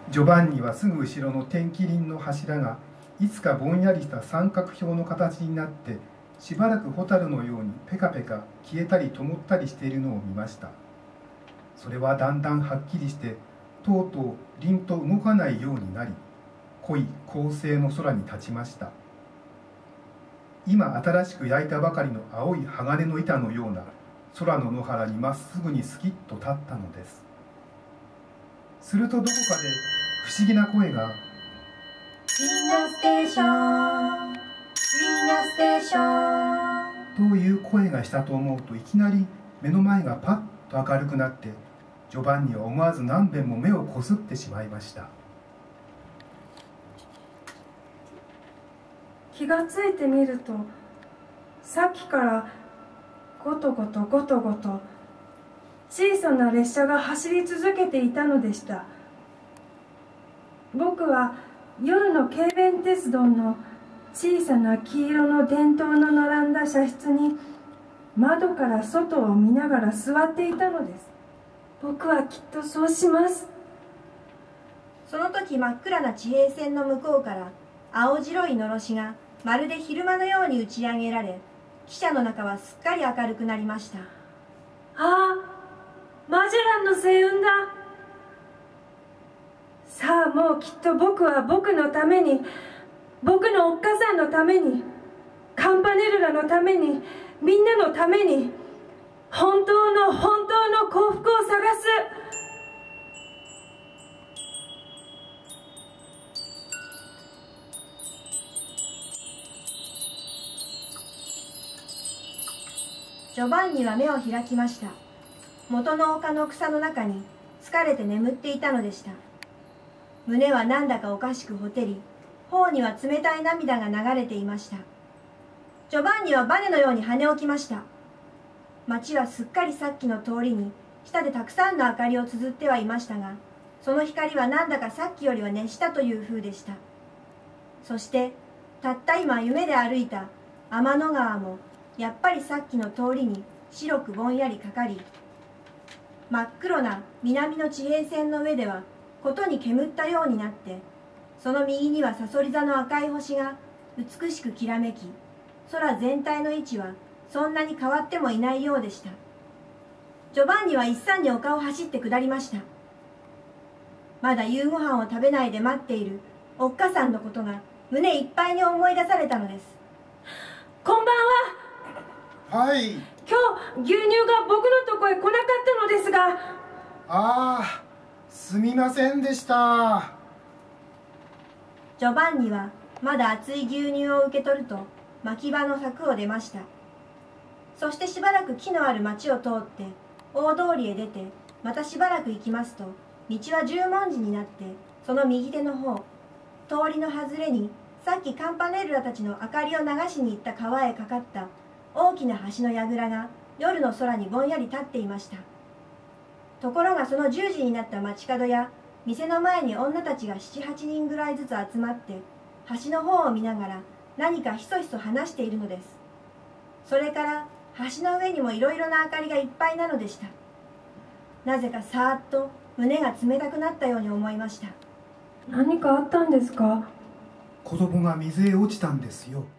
ジョバンニはすぐ後ろの天気輪の柱がいつかぼんやりした三角標の形になってしばらくホタルのようにペカペカ消えたり灯ったりしているのを見ました。それはだんだんはっきりしてとうとう輪と動かないようになり、濃い光星の空に立ちました。今新しく焼いたばかりの青い鋼の板のような空の野原にまっすぐにスキッと立ったのです。するとどこかで不思議な声がみんなステーション、みんなステーションという声がしたと思うと、いきなり目の前がパッと明るくなって、ジョバンニは思わず何べんも目をこすってしまいました。 気がついてみると、さっきからゴトゴトゴトゴト小さな列車が走り続けていたのでした。僕は夜の軽便鉄道の小さな黄色の電灯の並んだ車室に窓から外を見ながら座っていたのです。僕はきっとそうします。 その時真っ暗な地平線の向こうから青白いのろしがまるで昼間のように打ち上げられ、汽車の中はすっかり明るくなりました。 ああ、マジェランの星雲だ。さあもうきっと僕は僕のために、僕のおっかさんのために、カンパネルラのために、みんなのために本当の幸福を探す。 ジョバンニは目を開きました。元の丘の草の中に疲れて眠っていたのでした。胸はなんだかおかしくほてり、頬には冷たい涙が流れていました。ジョバンニはバネのように跳ね起きました。街はすっかりさっきの通りに下でたくさんの明かりを綴ってはいましたが、その光はなんだかさっきよりは熱したという風でした。そしてたった今夢で歩いた天の川もやっぱりさっきの通りに白くぼんやりかかり、真っ黒な南の地平線の上ではことに煙ったようになって、その右にはさそり座の赤い星が美しくきらめき、空全体の位置はそんなに変わってもいないようでした。ジョバンニは一山に丘を走って下りました。まだ夕ご飯を食べないで待っているおっかさんのことが胸いっぱいに思い出されたのです。 こんばんは。 はい。 今日牛乳が僕のとこへ来なかったのですが。 ああ、すみませんでした。 ジョバンニはまだ熱い牛乳を受け取ると牧場の柵を出ました。そしてしばらく木のある町を通って大通りへ出て、またしばらく行きますと道は十文字になって、その右手の方、通りの外れにさっきカンパネルラたちの明かりを流しに行った川へかかった大きな橋の櫓が夜の空にぼんやり立っていました。ところがその10時になった街角や店の前に女たちが7、8人ぐらいずつ集まって橋の方を見ながら何かひそひそ話しているのです。それから橋の上にもいろいろな明かりがいっぱいなのでした。なぜかさーっと胸が冷たくなったように思いました。 何かあったんですか？ 子供が水へ落ちたんですよ。